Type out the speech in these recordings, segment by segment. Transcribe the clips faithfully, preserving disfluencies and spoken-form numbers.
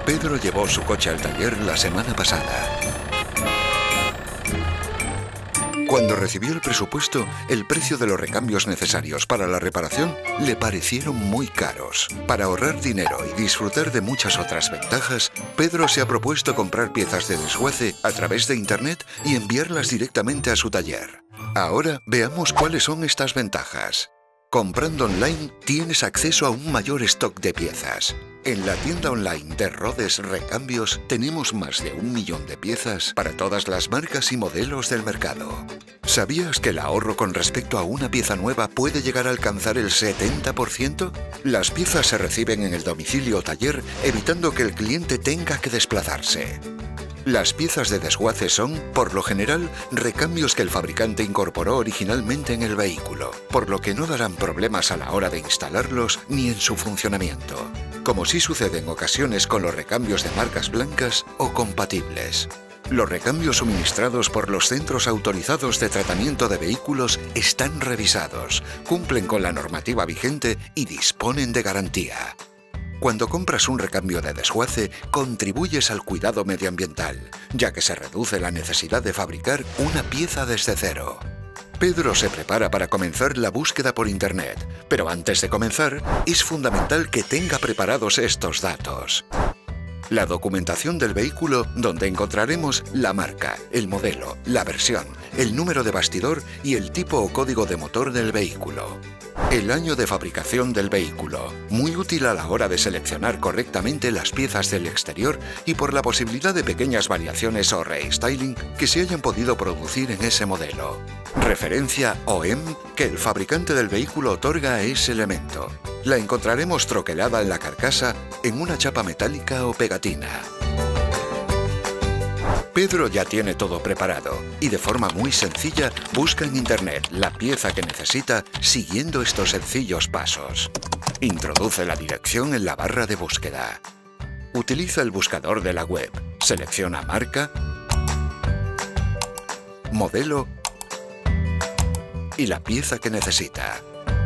Pedro llevó su coche al taller la semana pasada. Cuando recibió el presupuesto, el precio de los recambios necesarios para la reparación le parecieron muy caros. Para ahorrar dinero y disfrutar de muchas otras ventajas, Pedro se ha propuesto comprar piezas de desguace a través de Internet y enviarlas directamente a su taller. Ahora veamos cuáles son estas ventajas. Comprando online tienes acceso a un mayor stock de piezas. En la tienda online de Rhodes Recambios tenemos más de un millón de piezas para todas las marcas y modelos del mercado. ¿Sabías que el ahorro con respecto a una pieza nueva puede llegar a alcanzar el setenta por ciento? Las piezas se reciben en el domicilio o taller, evitando que el cliente tenga que desplazarse. Las piezas de desguace son, por lo general, recambios que el fabricante incorporó originalmente en el vehículo, por lo que no darán problemas a la hora de instalarlos ni en su funcionamiento, como sí sucede en ocasiones con los recambios de marcas blancas o compatibles. Los recambios suministrados por los centros autorizados de tratamiento de vehículos están revisados, cumplen con la normativa vigente y disponen de garantía. Cuando compras un recambio de desguace, contribuyes al cuidado medioambiental, ya que se reduce la necesidad de fabricar una pieza desde cero. Pedro se prepara para comenzar la búsqueda por Internet, pero antes de comenzar, es fundamental que tenga preparados estos datos. La documentación del vehículo, donde encontraremos la marca, el modelo, la versión, el número de bastidor y el tipo o código de motor del vehículo. El año de fabricación del vehículo, muy útil a la hora de seleccionar correctamente las piezas del exterior y por la posibilidad de pequeñas variaciones o restyling que se hayan podido producir en ese modelo. Referencia O E M que el fabricante del vehículo otorga a ese elemento. La encontraremos troquelada en la carcasa en una chapa metálica o pegatina. Pedro ya tiene todo preparado y de forma muy sencilla busca en Internet la pieza que necesita siguiendo estos sencillos pasos. Introduce la dirección en la barra de búsqueda. Utiliza el buscador de la web. Selecciona marca, modelo y la pieza que necesita.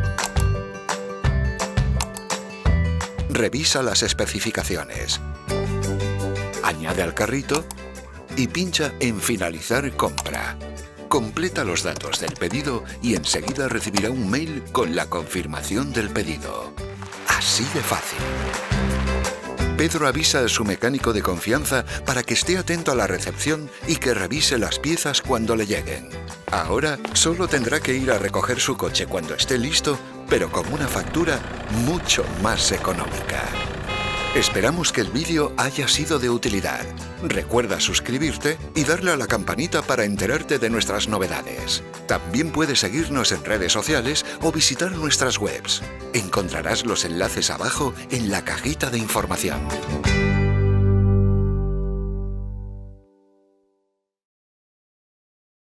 Revisa las especificaciones. Añade al carrito y pincha en Finalizar compra. Completa los datos del pedido y enseguida recibirá un mail con la confirmación del pedido. Así de fácil. Pedro avisa a su mecánico de confianza para que esté atento a la recepción y que revise las piezas cuando le lleguen. Ahora solo tendrá que ir a recoger su coche cuando esté listo, pero con una factura mucho más económica. Esperamos que el vídeo haya sido de utilidad. Recuerda suscribirte y darle a la campanita para enterarte de nuestras novedades. También puedes seguirnos en redes sociales o visitar nuestras webs. Encontrarás los enlaces abajo en la cajita de información.